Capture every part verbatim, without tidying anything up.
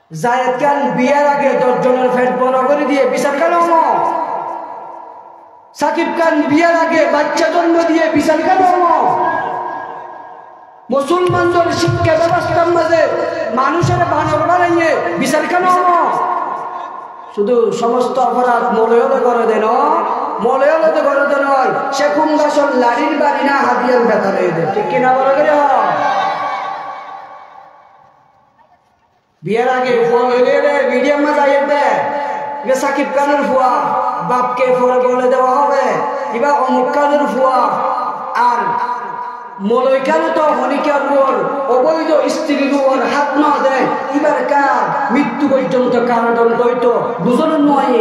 জায়েদ খান বিয়ার আগে দশ জনের পেট বড় করে দিয়ে বিচার কেন? সাকিব খান বিয়ার আগে বাচ্চা জন্ম দিয়ে বিচার কেন? মুসলমানদের শিক্ষা ব্যবস্থার মাঝে মানুষের বানর বানাইয়ে বিচার কেন? শুধু সমস্ত অপরাধ মলয়লে করে দেন, মলয়লে করে দেন হয় সে কুঙ্গাসন লাড়ির বাড়ি না হাতিয়ার ব্যথা হয়ে দেয়, ঠিক কিনা বলে গেলে হয়। বিয়ের আগে মিডিয়াম যাইয়ে দেয় সাকিব খানের ফুয়া বাপকে পরে বলে দেওয়া হবে কিবা অমুক খানের ফুয়া, আর মলয় কেন তো হনিকার ওর অবৈধ স্ত্রীর ওর হাত না দেয় এবার কার মৃত্যু পর্যন্ত কারাদণ্ড হইতো বুঝলেন নয়।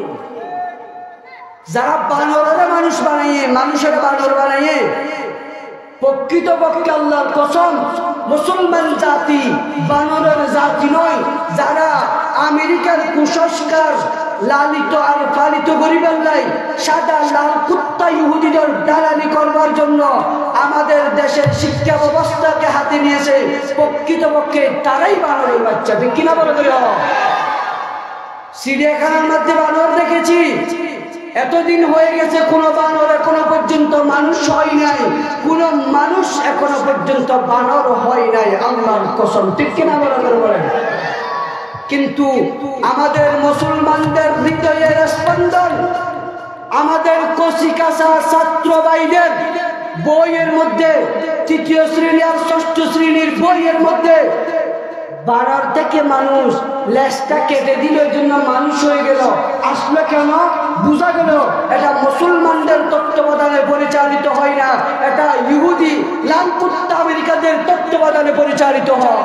যারা বানরের মানুষ বানাইয়ে মানুষের বানর বানাইয়ে প্রকৃত পক্ষে আল্লাহর কসম মুসলমান জাতি বানরের জাতি নয়। যারা আমেরিকার কুসংস্কার লালিত আর পালিত গরিবের লাই সাদা লাল কুত্তা ইহুদিদের দালালি করবার জন্য আমাদের দেশের শিক্ষা ব্যবস্থাকে হাতে নিয়েছে, প্রকৃত পক্ষে তারাই বানরের বাচ্চা, ঠিক কিনা বলে দিল। চিড়িয়াখানার মধ্যে বানর দেখেছি, এতদিন হয়ে গেছে কোন বানর এখনো পর্যন্ত মানুষ হয় নাই, কোন মানুষ এখনো পর্যন্ত বানর হয় নাই, আল্লাহর কসম, ঠিক কিনা বলেন। কিন্তু আমাদের মুসলমানদের হৃদয়ের স্পন্দন, আমাদের কচি কাঁচা ছাত্র ভাইদের বইয়ের মধ্যে তৃতীয় শ্রেণী আর ষষ্ঠ শ্রেণীর বইয়ের মধ্যে বানর থেকে মানুষ লেজটা কেটে দিল জন্য মানুষ হয়ে গেল, আসলে কেন বোঝা গেল এটা মুসলমানদের তত্ত্বাবধানে পরিচালিত হয় না, এটা ইহুদি লালকুত্তা আমেরিকাদের তত্ত্বাবধানে পরিচালিত হয়।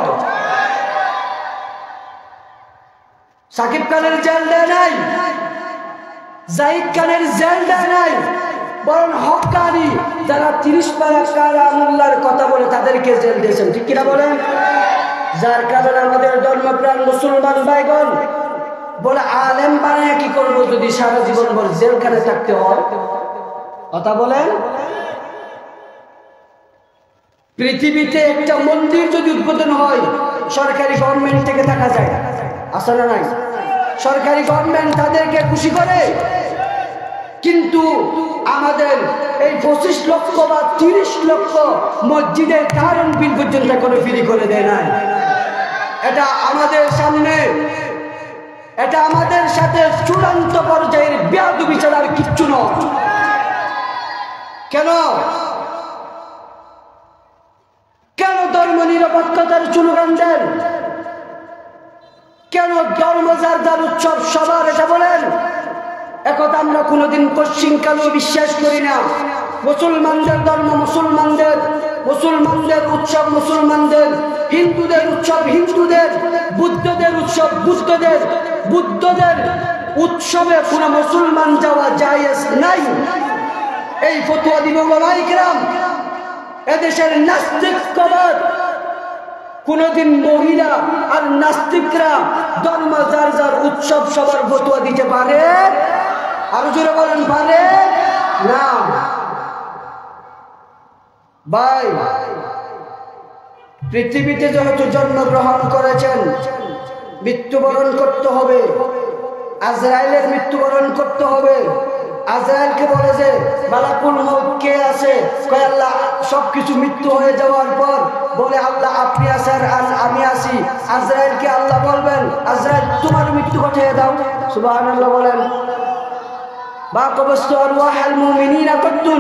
সাকিব খানের জেল দেয় নাই, জাহিদ খানের জেল দেয় নাই, বরং হক্কানি যারা তিরিশ পারা কালামুল্লাহর কথা বলে তাদেরকে জেল দিয়েছেন, ঠিক কিনা বলেন। যার কারণে আমাদের ধর্মপ্রাণ মুসলমান ভাইগণ বলে আলেম বানায় কি করবো যদি সারা জীবন ভর জেলখানে থাকতে হয়, কথা বলেন। পৃথিবীতে একটা মন্দির যদি উদ্বোধন হয় সরকারি গভর্নমেন্ট থেকে দেখা যায়, আসলে নাই, সরকারি গভর্নমেন্ট তাদেরকে খুশি করে, কিন্তু আমাদের এই পঁচিশ লক্ষ বা তিরিশ লক্ষ মসজিদের কারণ বিল পর্যন্ত কোনো ফ্রি করে দেয় নাই। এটা আমাদের সামনে, এটা আমাদের সাথে চূড়ান্ত পর্যায়ের বেয়াদবি ছাড়ার কিচ্ছু নয়। কেন কেন ধর্ম নিরপেক্ষতার স্লোগান দেন? কেন ধর্ম যার যার উৎসব সবার এটা বলেন? একথা আমরা কোনোদিন পশ্চিমকালেও বিশ্বাস করি না। মুসলমানদের ধর্ম মুসলমানদের, মুসলমানদের উৎসব মুসলমানদের, হিন্দুদের উৎসব হিন্দুদের, বুদ্ধদের উৎসব বুদ্ধদের, বুদ্ধদের উৎসবে কোনো মুসলমান যাওয়া জায়েজ নাই। এই ফতোয়া দিব ওলামায়ে কেরাম। এদেশের নাস্তিকবাদ কোনদিন মহিলা আর নাস্তিকরা ধর্ম যার যার উৎসব সবার ফতোয়া দিতে পারে? আরো জোরে বলেন, পারে না। ভাই, পৃথিবীতে যেহেতু জন্মগ্রহণ করেছেন মৃত্যুবরণ করতে হবে, আজরাইলের মৃত্যুবরণ করতে হবে। আজরাইলকে বলে যে মালাকুল মউত কে আছে? কয় আল্লাহ। সবকিছু মৃত্যু হয়ে যাওয়ার পর বলে আল্লাহ আপনি আছেন আর আমি আছি। আজরাইলকে আল্লাহ বলবেন আজরাইল তোমার মৃত্যু ঘটিয়ে দাও, সুবহানাল্লাহ বলেন। বা কবস্তু আরওয়াহাল মুমিনিনা কদ্দুন,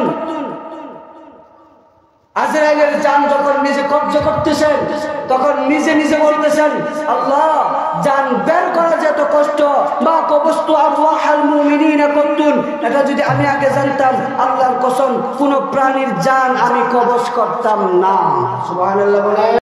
আজরাইলের জান যখন নিজে কবজা করতেছেন তখন নিজে নিজে বলতেছেন আল্লাহ জান বের করা যেত কষ্ট, মা কবস্তু আরওয়াহাল মুমিনিনা কদ্দুন। এটা যদি আমি আগে জানতাম আল্লাহর কসম কোন প্রাণীর জান আমি কবজ করতাম না, সুবহানাল্লাহ বলেন।